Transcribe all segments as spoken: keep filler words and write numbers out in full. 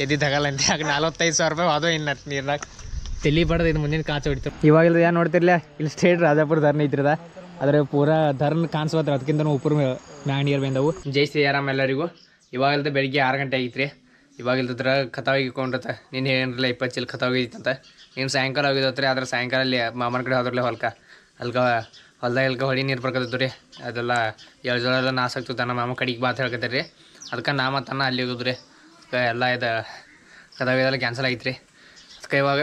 ಎದ್ದಿದ್ದಾಗಲ್ಲ ಅಂತ ಯಾಕೆ ನಲ್ವತ್ತೈದು ಸಾವಿರ ರೂಪಾಯಿ ಅದು ಇನ್ನು ನೀರ್ನಾಗ ತಲೆ ಬಡ್ದು ಇದು ಮುಂದಿನ ಕಾಚು ಹೊಡಿತು. ಇವಾಗಿಲ್ದ ಏನು ನೋಡ್ತಿರ್ಲಿಲ್ಲ ಇಲ್ಲಿ ಸ್ಟೇಟ್ ರಾಜಾಪುರ ಧರ್ನ ಐತ್ರದ ಅದ್ರ ಪೂರಾ ಧರ್ನ ಕಾಣಿಸ್ಬತ್ರಿ ಅದಕ್ಕಿಂತ ಉಪ್ಪರ ಮ್ಯಾಗ ನೀರು ಬಂದವು. ಜೈ ಶ್ರೀರಾಮ್ ಎಲ್ಲರಿಗೂ. ಇವಾಗಲ್ದ ಬೆಳಿಗ್ಗೆ ಆರು ಗಂಟೆ ಆಗಿತ್ರಿ. ಇವಾಗಿಲ್ದ್ರ ಕತಾವಾಗಿಕೊಂಡ್ರತ್ತ ನೀನು ಏನಿರಲಿಲ್ಲ ಇಪ್ಪತ್ತು ಚೀಲ ಕತಾವಾಗಿತ್ತಂತ. ನೀನು ಸಾಯಂಕಾಲ ಹೋಗಿದ್ದತ್ರಿ ಆದ್ರೆ ಸಾಯಂಕಾಲ ಅಲ್ಲಿ ಮಾಮನ ಕಡೆ ಹೋದ್ರಲ್ಲ ಹೊಲ್ಕ ಅಲ್ಕ ಹೊಲ್ದಾಗ ಎಲ್ಕ ಹೊಡಿ ನೀರು ಬರ್ಕತ್ತು ರೀ. ಅದೆಲ್ಲ ಏಳು ಜೋಳ ಎಲ್ಲ ನಾಶ ಆಗ್ತದೆ ನಮ್ಮ ಮಾಮ ಕಡೆಗೆ ಬಾತ್ ಹೇಳ್ಕತ್ತಾರೆ ರೀ. ಅದಕ್ಕೆ ನಾ ಮತ್ತನ್ನ ಅಲ್ಲಿ ಹೋಗಿದ್ರಿ ಎಲ್ಲ ಇದು ಕದಾವಿದೆಲ್ಲ ಕ್ಯಾನ್ಸಲ್ ಆಗಿತ್ತು ರೀ. ಅದಕ್ಕೆ ಇವಾಗ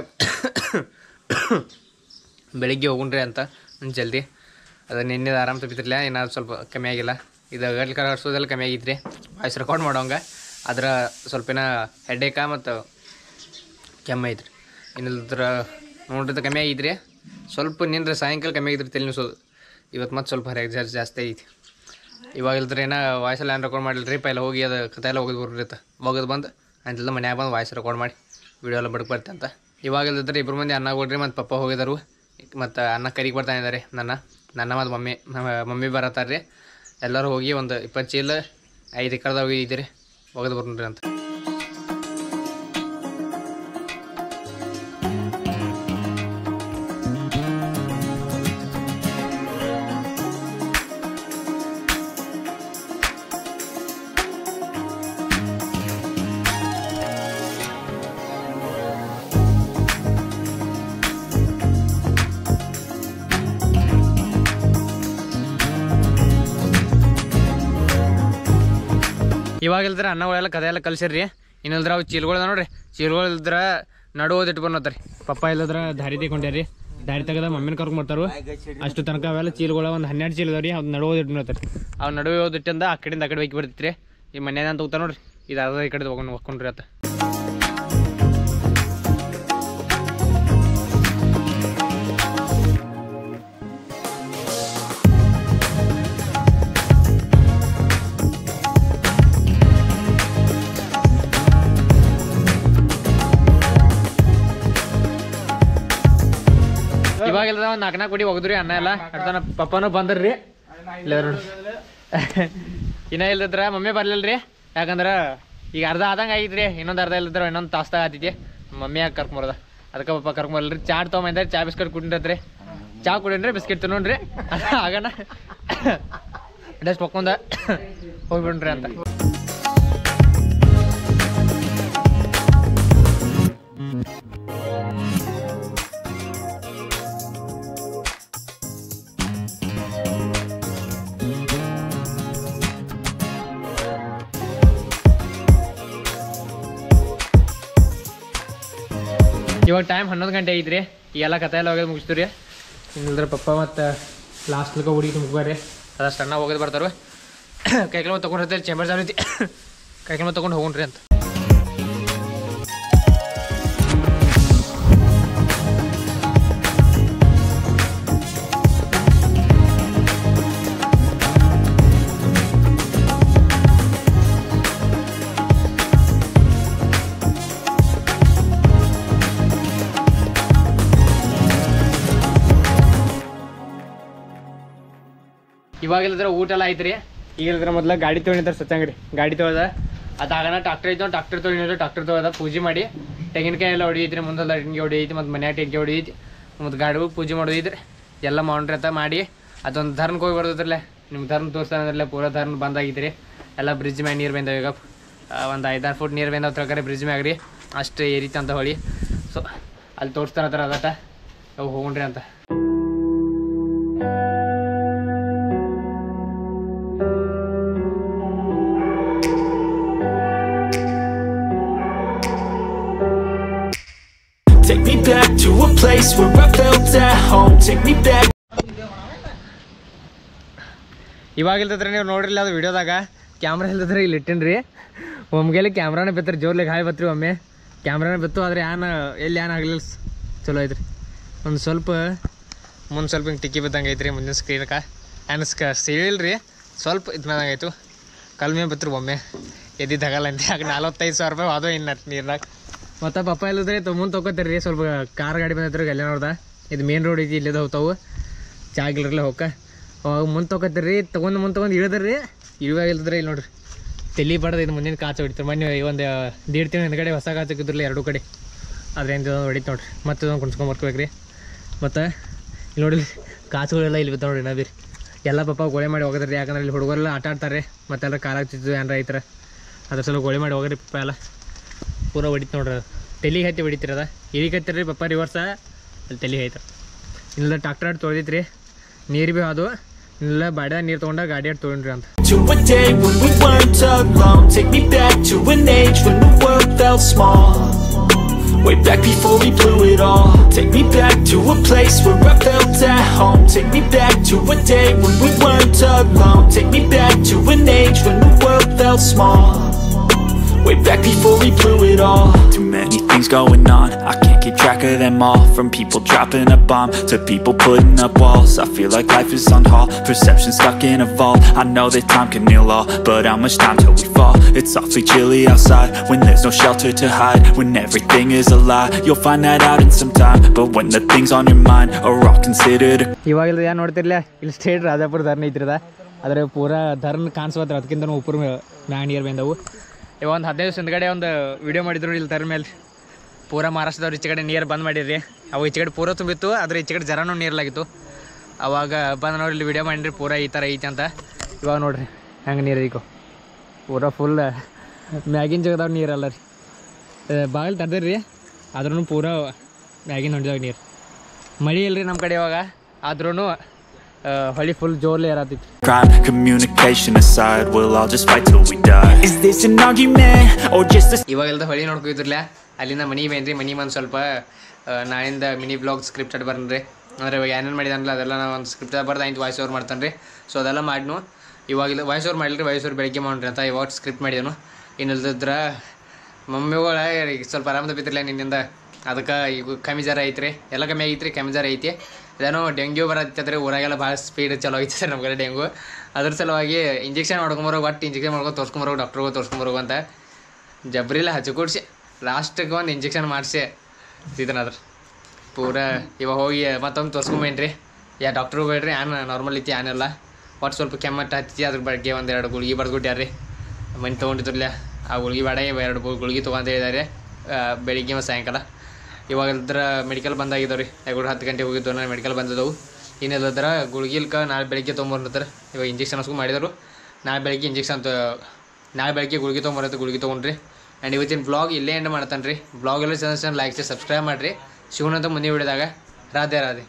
ಬೆಳಿಗ್ಗೆ ಹೋಗುಣ್ರಿ ಅಂತ ಜಲ್ದಿ. ಅದು ನಿನ್ನೆ ಆರಾಮ್ ತಪ್ಪಿತಿರ್ಲಿಲ್ಲ, ಏನಾದ್ರು ಸ್ವಲ್ಪ ಕಮ್ಮಿ ಆಗಿಲ್ಲ. ಇದು ಗಡ್ಲು ಕರ ಹರ್ಸೋದೆಲ್ಲ ಕಮ್ಮಿ ಆಗಿತ್ತು ರೀ. ವಾಯ್ಸ್ ರೆಕಾರ್ಡ್ ಮಾಡೋಂಗೆ ಅದ್ರ ಸ್ವಲ್ಪಿನ ಹೆಡ್ಡೇಕ ಮತ್ತು ಕೆಮ್ಮ ಐತ್ರಿ. ಇನ್ನಿಲ್ದ್ರ ನೋಡ್ರಿ ಕಮ್ಮಿ ಆಗಿದ್ರಿ. ಸ್ವಲ್ಪ ನಿಂದ್ರೆ ಸಾಯಂಕಾಲ ಕಮ್ಮಿ ಆಗಿದ್ರಿ ತಲೆ ನುಸೋದು. ಇವತ್ತು ಮತ್ತೆ ಸ್ವಲ್ಪ ಎಕ್ಸಾಸ್ ಜಾಸ್ತಿ ಐತಿ. ಇವಾಗ ಇಲ್ದ್ರೆ ಏನೋ ವಾಯ್ಸೆಲ್ಲ ಏನು ರೆಕಾರ್ಡ್ ಮಾಡಿಲ್ಲ ರೀ. ಪೈಲ ಹೋಗಿ ಅದು ಕತೆ ಎಲ್ಲ ಹೋಗಿದ್ದು ಬರ್ರಿತ್ತ ಹೋಗೋದು ಬಂದು ಅಂತಿಲ್ಲ ಮನ್ಯಾಗ ಬಂದು ವಾಯ್ಸ್ ರೆಕಾರ್ಡ್ ಮಾಡಿ ವಿಡಿಯೋ ಎಲ್ಲ ಬಡ್ಕೆ ಬರ್ತೆ ಅಂತ. ಇವಾಗ ಇಲ್ದಿದ್ರೆ ಇಬ್ಬರು ಮಂದಿ ಅನ್ನ ಕೊಡ್ರಿ ಮತ್ತು ಪಪ್ಪ ಹೋಗಿದಾರು ಮತ್ತು ಅನ್ನ ಕರಿಗೆ ಬರ್ತಾನೆ ಇದ್ದಾರೆ. ನನ್ನ ನನ್ನ ಮತ್ತು ಮಮ್ಮಿ ಮಮ್ಮಿ ಬರತ್ತಾರೆ ರೀ. ಎಲ್ಲರೂ ಹೋಗಿ ಒಂದು ಇಪ್ಪತ್ತು ಚೀಲ ಐದು ಎಕರೆದಾಗ ಹೋಗಿದ್ದೀರಿ ಹೋಗೋದು ಬರ್ರಿ ಅಂತ. ಇವಾಗಿಲ್ದ್ರ ಅನ್ನಗಳೆಲ್ಲ ಕದೆ ಎಲ್ಲ ಕಲ್ಸಿರ್ರಿ. ಇನ್ನಿಲ್ದ್ರ ಅವು ಚೀಲ್ಗಳದ ನೋಡ್ರಿ, ಚೀಲ್ಗಳು ಇಲ್ದ್ರ ನಡುವುದು ಇಟ್ಟು ಬಂದತ್ರಿ. ಪಪ್ಪ ಇಲ್ಲದ್ರ ದಾರಿ ತೆಗೊಂಡ್ರಿ. ದಾರಿ ತೆಗದ ಮಮ್ಮಿನ ಕರ್ಕೊಂಡ್ ಬರ್ತಾರು. ಅಷ್ಟು ತನಕ ಅವೆಲ್ಲ ಚೀಲ್ಗಳ ಒಂದು ಹನ್ನೆರಡು ಚೀಲ ಅದಾವ್ರಿ. ಅವ್ನು ನಡುವುದು ಇಟ್ಟು ಬಂದತ್ರಿ. ಅವ್ನು ನಡುವೆ ಓದಿಟ್ಟಿಂದ ಆ ಕಡೆಯಿಂದ ಆ ಕಡೆ ಹೋಗಿ ಬರ್ತಿತ್ರಿ. ಈ ಮನೆಯದ ಅಂತ ಹೋಗ್ತಾ ನೋಡ್ರಿ, ಇದು ಅರ್ಧ ಈ ಕಡೆ ಹೋಗ್ಕೊಂಡು ಹೋಗ್ಕೊಂಡ್ರಿ ಅತ್ತ. ಇವಾಗೆಲ್ಲ ಒಂದು ನಾಲ್ಕು ನಾಲ್ಕು ಕೊಡಿ ಹೋಗಿದ್ರಿ ಅನ್ನ ಎಲ್ಲ. ಅರ್ಧನ ಪಪ್ಪನೂ ಬಂದ್ರಿ. ಇಲ್ಲ ನೋಡಿ ಇನ್ನ ಇಲ್ದಿದ್ರ ಮಮ್ಮಿ ಬರ್ಲಿಲ್ರಿ. ಯಾಕಂದ್ರೆ ಈಗ ಅರ್ಧ ಆದಂಗೆ ಆಗಿದ್ರಿ. ಇನ್ನೊಂದು ಅರ್ಧ ಇಲ್ದಿದ್ರ ಇನ್ನೊಂದು ತಾಸ್ದಾಗ ಆತಿದ್ದೆ. ಮಮ್ಮಿ ಯಾಕೆ ಕರ್ಕೊಂಬರದ ಅದಕ್ಕೆ ಪಪ್ಪ ಕರ್ಕೊಂಬರ್ಲ್ರಿ. ಚಾಟ್ ತೊಗೊಂಬಂದ್ರಿ. ಚಾ ಬಿಸ್ಕೆಟ್ ಕುಡಿದ್ರಿ. ಚಾ ಕುಡೀನ್ರಿ ಬಿಸ್ಕೆಟ್ ತಿನ್ನೋಣ್ರಿ ಆಗಣ ಡಸ್ಟ್ ಪಕ್ಕೊಂಡ ಹೋಗ್ಬಿಡ್ರಿ ಅಂತ. ಇವಾಗ ಟೈಮ್ ಹನ್ನೊಂದು ಗಂಟೆ ಐತ್ರಿ. ಈಗೆಲ್ಲ ಕತೆ ಎಲ್ಲ ಹೋಗೋದು ಮುಗಿಸ್ತು ರೀ. ಇನ್ನಿಲ್ದ್ರ ಪಪ್ಪ ಮತ್ತು ಲಾಸ್ಟ್ಲಿಗೆ ಹುಡುಗಿ ಮುಗ್ಬಾರ್ರಿ. ಅದಷ್ಟು ಅನ್ನ ಹೋಗೋದು ಬರ್ತಾರೆ. ಕೈಕಲ್ ಮತ್ತೆ ತೊಗೊಂಡಿರ್ತಾರೆ ಚೇಂಬರ್ ಜಾಬ್ ಐತಿ. ಕೈಕಲ್ ಮತ್ತೆ ತೊಗೊಂಡು ಹೋಗೋಣ್ರಿ ಅಂತ. ಇವಾಗಿಲ್ಲದ್ರೆ ಊಟ ಎಲ್ಲ ಐತ್ರಿ. ಈಗಿಲ್ಲದ್ರೆ ಮೊದಲ ಗಾಡಿ ತೊಗೊಂಡಿದ್ದಾರೆ ಸಚ್ಚಂಗ್ರಿ. ಗಾಡಿ ತೊಗೊಳ್ದ ಅದಾಗಣ ಟ್ರಾಕ್ಟರ್ ಐತೆ. ಟ್ರಾಕ್ಟರ್ ತೊಗೊಂಡಿದ್ರೆ ಟ್ರಾಕ್ಟರ್ ತೊಗೊಳ್ದ ಪೂಜೆ ಮಾಡಿ ತೆಂಗಿನಕಾಯಿ ಎಲ್ಲ ಹೊಡಿಯೈತ್ರಿ. ಮುಂದೆಲ್ಲ ಟೆಂಗಿ ಹೊಡಿಯೈತಿ ಮತ್ತು ಮನ್ಯಾಗ ಟೆಂಗಿ ಹೊಡಿಯೈತಿ ಮತ್ತು ಗಾಡಿ ಪೂಜೆ ಮಾಡೋದಿದ್ರಿ. ಎಲ್ಲ ಮಾಡ್ರಿ ಅಂತ ಮಾಡಿ ಅದೊಂದು ಧರ್ನಕ್ಕೆ ಹೋಗಿ ಬರ್ತದ್ರಲ್ಲೇ. ನಿಮ್ಗೆ ಧರ್ನ ತೋರಿಸ್ತಾನಂದ್ರಲ್ಲೇ ಪೂರ ಧರ್ನ ಬಂದಾಗಿದ್ರಿ. ಎಲ್ಲ ಬ್ರಿಡ್ಜ್ ಮ್ಯಾಗ ನೀರು ಬಂದಾವ. ಈಗ ಒಂದು ಐದಾರು ಫುಟ್ ನೀರು ಬಂದಾವ ತರಕಾರಿ ಬ್ರಿಡ್ಜ್ ಮ್ಯಾಗ ರೀ. ಅಷ್ಟು ಏರಿತಿ ಅಂತ ಹೊಳಿ. ಸೊ ಅಲ್ಲಿ ತೋರಿಸ್ತಾನತ್ತಾರ ಅದಟ ಅವು ಹೋಗ್ರಿ ಅಂತ. Take me back to a place where I felt at home. Take me back. ಇವಾಗ ಇಲ್ದಿದ್ರೆ ನೀವು ನೋಡ್ರಿಲ್ಲ ಅದು ವಿಡಿಯೋದಾಗ ಕ್ಯಾಮ್ರಾ ಇಲ್ದಿದ್ರೆ ಇಲ್ಲಿ ಇಟ್ಟಿನ್ರಿ. ಒಮ್ಗೆಲ್ಲಿ ಕ್ಯಾಮ್ರಾನೇ ಬೆತ್ತರಿ ಜೋರ್ಲಿಗೆ ಹಾಯ್ ಬತ್ರಿ. ಒಮ್ಮೆ ಕ್ಯಾಮ್ರಾನೇ ಬೆತ್ತು ಆದರೆ ಯಾನ ಎಲ್ಲಿ ಏನ್ ಆಗಲಿಲ್ಲ. ಚಲೋ ಐತ್ರಿ. ಒಂದು ಸ್ವಲ್ಪ ಮುಂದೆ ಸ್ವಲ್ಪ ಹಿಂಗೆ ಟಿಕ್ಕಿ ಬಿದ್ದಂಗೆ ಐತ್ರಿ ಮುಂದಿನ ಸ್ಕ್ರೀನ್ಗೆ. ಅನ್ಸ್ಕ ಸಿಳಿಲ್ರಿ ಸ್ವಲ್ಪ ಇದ್ನಂಗೆ ಆಯಿತು. ಕಲ್ಮೆ ಬತ್ರಿ ಒಮ್ಮೆ ಎದ್ದಿದ್ದಾಗಲ್ಲ ಅಂತ ಯಾಕೆ ನಲ್ವತ್ತೈದು ಸಾವಿರ ರೂಪಾಯಿ ಅದು ಇನ್ನು ನೀರ್ನಾಗ. ಮತ್ತು ಪಪ್ಪ ಇಲ್ಲದ್ರೆ ಮುಂದೆ ತೊಗೋತೀರಿ ರೀ. ಸ್ವಲ್ಪ ಕಾರ್ ಗಾಡಿ ಬಂದೈತ್ರಿ ಗಲ್ಯಾನವ್ರದ. ಇದು ಮೇನ್ ರೋಡ್ ಐತಿ. ಇಲ್ಲಿದ ಹೋಗ್ತಾವು ಜಾಗಿಲ್ರಲ್ಲ ಹೋಗ. ಅವಾಗ ಮುಂದೆ ತೊಗೋತೀರಿ ತೊಗೊಂಡು ಮುಂದೆ ತೊಗೊಂಡು ಇಳಿದ್ರಿ. ಇವಾಗ ಇಲ್ದ್ರೆ ಇಲ್ಲಿ ನೋಡ್ರಿ ತಲೆ ಬಡ್ದು ಇದು ಮುಂದಿನ ಕಾಚು ಹೊಡಿತಾರೆ. ಮೊನ್ನೆ ಒಂದು ದೀಡ್ ತಿಂಗಳು ಹಿಂದ್ಗಡೆ ಹೊಸ ಕಾಚು ಹಾಕಿದ್ರಲ್ಲ ಎರಡು ಕಡೆ, ಅದ್ರಿಂದ ಹೊಡಿತು ನೋಡ್ರಿ. ಮತ್ತೆ ಒಂದು ಕುಣ್ಸ್ಕೊಂಡು ಬರ್ಕೋಬೇಕ್ರಿ. ಮತ್ತು ಇಲ್ಲಿ ನೋಡಿ ಕಾಚುಗಳೆಲ್ಲ ಇಲ್ಲಿ ಬಿದ್ದಾವೆ ನೋಡ್ರಿ. ನಾ ಬಿ ಎಲ್ಲ ಪಾಪ ಗೋಳೆ ಮಾಡಿ ಹೋಗೋದ್ರಿ. ಯಾಕಂದ್ರೆ ಇಲ್ಲಿ ಹುಡುಗರೆಲ್ಲ ಆಟ ಆಡ್ತಾರೆ, ಮತ್ತೆಲ್ಲ ಕಾಲ ಆಗ್ತಿದ್ದು ಏನಾರ ಐತರ ಅದ್ರ ಸಲ ಗೋಳೆ ಮಾಡಿ ಹೋಗ್ರಿ. ಪಪ್ಪ ಎಲ್ಲ ಪೂರ ಹೊಡಿತು ನೋಡ್ರಿ. ತಲೆಗೆ ಹತ್ತಿ ಹೊಡಿತಿರದ ಇಲ್ಲಿಗೆ ಹತ್ತಿರ ಪಪ್ಪ ರಿವರ್ಸ ಅಲ್ಲಿ ತಲೆಗೆ ಐತೆ. ಇಲ್ಲ ಟ್ರಾಕ್ಟರ್ ಆಡಿ ತೊಳೆದಿತ್ತು ನೀರು ಭೀ ಅದು ಇಲ್ಲ ಬಾಡ್ಯಾಗ ನೀರು ತೊಗೊಂಡ ಗಾಡಿ ಆಡಿ ತೊಗೊಂಡ್ರಿ ಅಂತ. To a day when we weren't alone. Take me back to an age when the world felt small. Way back before we blew it all. Take me back to a place where I felt at home. Take me back to a day when we weren't alone. Take me back to an age when the world felt small. Way back before we blew it all. Too many things going on, I can't keep track of them all. From people dropping a bomb to people putting up walls. I feel like life is on hold, perception stuck in a vault. I know that time can heal all, but how much time till we fall? It's awfully chilly outside when there's no shelter to hide. When everything is a lie, you'll find that out in some time. But when the things on your mind are all considered. ಇವಾಗೆಲ್ಲ ಏನು ನೋಡ್ತಿರ್ಲಿಲ್ಲ, ಇಲ್ಲಿ state Rajapur ಧರ್ನ ಐತಿರದ, ಅದ್ರ ಪೂರ ಧರ್ನ ಕಾಣಿಸ್ಬತ್ರ. ಅದಕ್ಕಿಂತ ಉಪ್ಪರ ಮ್ಯಾಗ ನೀರು ಬಂದವು. ಇವಾಗ ಒಂದು ಹದಿನೈದು ದಿವಸ ಹಿಂದ್ಗಡೆ ಒಂದು ವೀಡಿಯೋ ಮಾಡಿದ್ರು ಇಲ್ಲಿ ತರ ಮೇಲೆ. ಪೂರ ಮಹಾರಾಷ್ಟ್ರದವ್ರು ಈಚೆ ಕಡೆ ನೀರು ಬಂದ್ ಮಾಡಿರಿ. ಅವು ಈಚೆ ಕಡೆ ಪೂರ ತುಂಬಿತ್ತು, ಅದ್ರ ಈಚೆ ಕಡೆ ಜರಾನು ನೀರ್ಲಾಗಿತ್ತು. ಅವಾಗ ಬಂದು ನೋಡಿ ಇಲ್ಲಿ ವೀಡಿಯೋ ಮಾಡಿರಿ ಪೂರ ಈ ಥರ ಐತೆ ಅಂತ. ಇವಾಗ ನೋಡ್ರಿ ಹೆಂಗೆ ನೀರು ಐಕೋ ಪೂರ ಫುಲ್ ಮ್ಯಾಗಿನ ಜಾಗದವ್ರು ನೀರಲ್ಲ ರೀ. ಬಾಗಿಲು ತರ್ದಿರಿ ಆದ್ರೂ ಪೂರ ಮ್ಯಾಗಿನ ಹೊಂಡಿದಾಗ ನೀರು. ಮಳೆ ಇಲ್ರಿ ನಮ್ಮ ಕಡೆ ಇವಾಗ, ಆದ್ರೂ ಹೊಳಿ ಫುಲ್ ಜೋರ್ಲಿ ಏರಾತಿತ್ತು. Crime, communication aside, we'll all just fight till we die. Is this an argument or just a... ಇವಾಗೆಲ್ಲ ಹೊಳಿ ನೋಡ್ಕೊತಿರ್ಲ, ಅಲ್ಲಿಂದ ಮನೆಗೆ ಬೇನ್ರಿ. ಮನೆ ಬಂದು ಸ್ವಲ್ಪ ನಾಳಿಂದ ಮಿನಿ ಬ್ಲಾಗ್ ಸ್ಕ್ರಿಪ್ಟೆಡ್ ಬರ್ರಿ. ಅಂದರೆ ಇವಾಗ ಏನೇನು ಮಾಡಿದಾನಲ್ಲ ಅದೆಲ್ಲ ನಾವು ಒಂದು ಸ್ಕ್ರಿಪ್ಟ್ ಬರ್ದು ಆಯ್ತು ವಾಯ್ಸ್ ಓವರ್ ಮಾಡ್ತಾನೆ ರೀ. ಸೊ ಅದೆಲ್ಲ ಮಾಡಿನು. ಇವಾಗೆಲ್ಲ ವಾಯ್ಸ್ ಓವರ್ ಮಾಡಿಲ್ರಿ, ವಾಯ್ಸ್ ಓವರ್ ಬೆಳಗ್ಗೆ ಮಾಡ್ರಿ ಅಂತ ಇವಾಗ ಸ್ಕ್ರಿಪ್ಟ್ ಮಾಡಿದನು. ಇನ್ನಿಲ್ದಿದ್ರೆ ಮಮ್ಮಿಗಳ ಸ್ವಲ್ಪ ಆರಾಮ ತಪ್ಪಿತಿರ್ಲ ನಿನ್ನಿಂದ. ಅದಕ್ಕೆ ಈಗ ಕಮ್ಮಿ ಜ್ವರ ಐತ್ರಿ, ಎಲ್ಲ ಕಮ್ಮಿ ಆಗೈತ್ರಿ. ಕಮ್ಮಿ ಜ್ವರ ಐತಿ, ಅದೇನೋ ಡೆಂಗ್ಯೂ ಬರತ್ತಂದ್ರೆ ಊರಾಗೆಲ್ಲ ಭಾಳ ಸ್ಪೀಡ್ ಚಲೋ ಐತೆ ಸರ್ ನಮ್ಗೆ ಡೆಂಗು. ಅದ್ರ ಸಲುವಾಗಿ ಇಂಜೆಕ್ಷನ್ ಮಾಡ್ಕೊಂಬರೋ, ಒಟ್ಟು ಇಂಜೆಕ್ಷನ್ ಮಾಡ್ಕೊಂಡು ತೋರ್ಸ್ಕೊಂಬರೋ, ಡಾಕ್ಟ್ರಿಗೆ ತೋರ್ಸ್ಕೊಂಬರೋ ಅಂತ ಜಬ್ರಿಲ್ಲ ಹಚ್ಚಿ ಕೊಡ್ಸಿ ಲಾಸ್ಟಿಗೆ ಒಂದು ಇಂಜೆಕ್ಷನ್ ಮಾಡಿಸಿ ಇದನ್ನದ್ರ ಪೂರ. ಇವಾಗ ಹೋಗಿ ಮತ್ತೊಂದು ತೋರ್ಸ್ಕೊಂಬೇನ್ರಿ. ಯಾ ಡಾಕ್ಟ್ರು ಬೇಡ್ರಿ, ಆನ್ ನಾರ್ಮಲ್ ಐತಿ ಆನೆಲ್ಲ. ಒಟ್ಟು ಸ್ವಲ್ಪ ಕೆಮ್ಮಟ್ಟು ಹತ್ತಿ ಅದ್ರ ಬಗ್ಗೆ ಒಂದು ಎರಡು ಗುಳಿಗೆ ಬಡ್ದುಕೊಟ್ಟಾರ್ರಿ. ಮನೆ ತೊಗೊಂಡಿದ್ರಲ್ಲ ಆ ಗುಳಿಗೆ ಬೇಡ, ಎರಡು ಗುಳಿಗೆ ತೊಗೊಂತ ಹೇಳಿದ್ದಾರೆ ಬೆಳಿಗ್ಗೆ ಮತ್ತು ಸಾಯಂಕಾಲ. ಇವಾಗ ಇಲ್ದ್ರ ಮೆಡಿಕಲ್ ಬಂದಾಗಿದ್ದಾವೆ ರೀ. ಎರಡು ಹತ್ತು ಗಂಟೆ ಹೋಗಿದ್ದು ನಾನು ಮೆಡಿಕಲ್ ಬಂದಿದ್ದವು. ಇನ್ನಿಲ್ಲದ್ರ ಗುಳಿಗಿಲ್ಕ ನಾಳೆ ಬೆಳಿಗ್ಗೆ ತೊಗೊಂಬರ್ತಾರೆ. ಇವಾಗ ಇಂಜೆಕ್ಷನ್ ಹಸ್ಕೊಂಡು ಮಾಡಿದರು. ನಾಳೆ ಬೆಳಿಗ್ಗೆ ಇಂಜೆಕ್ಷನ್ ನಾಳೆ ಬೆಳಿಗ್ಗೆ ಗುಳಿಗೆ ತೊಗೊಂಬರತ್ತೆ, ಗುಳಿಗೆ ತೊಗೊಂಡ್ರಿ. ಆ್ಯಂಡ್ ಇವತ್ತಿನ ಬ್ಲಾಗ್ ಇಲ್ಲೇ ಎಂಡ್ ಮಾಡ್ತಾನೆ ರೀ. ಬ್ಲಾಗ್ ಎಲ್ಲ ಚೆಂದ ಚೆಂದ ಲೈಕ್ ಸಬ್ಸ್ಕ್ರೈಬ್ ಮಾಡಿರಿ. ಸಿಗೋಣಂತ ಮುಂದೆ ವಿಡಿಯೋದಾಗ. ರಾಧೆ ರಾಧೆ.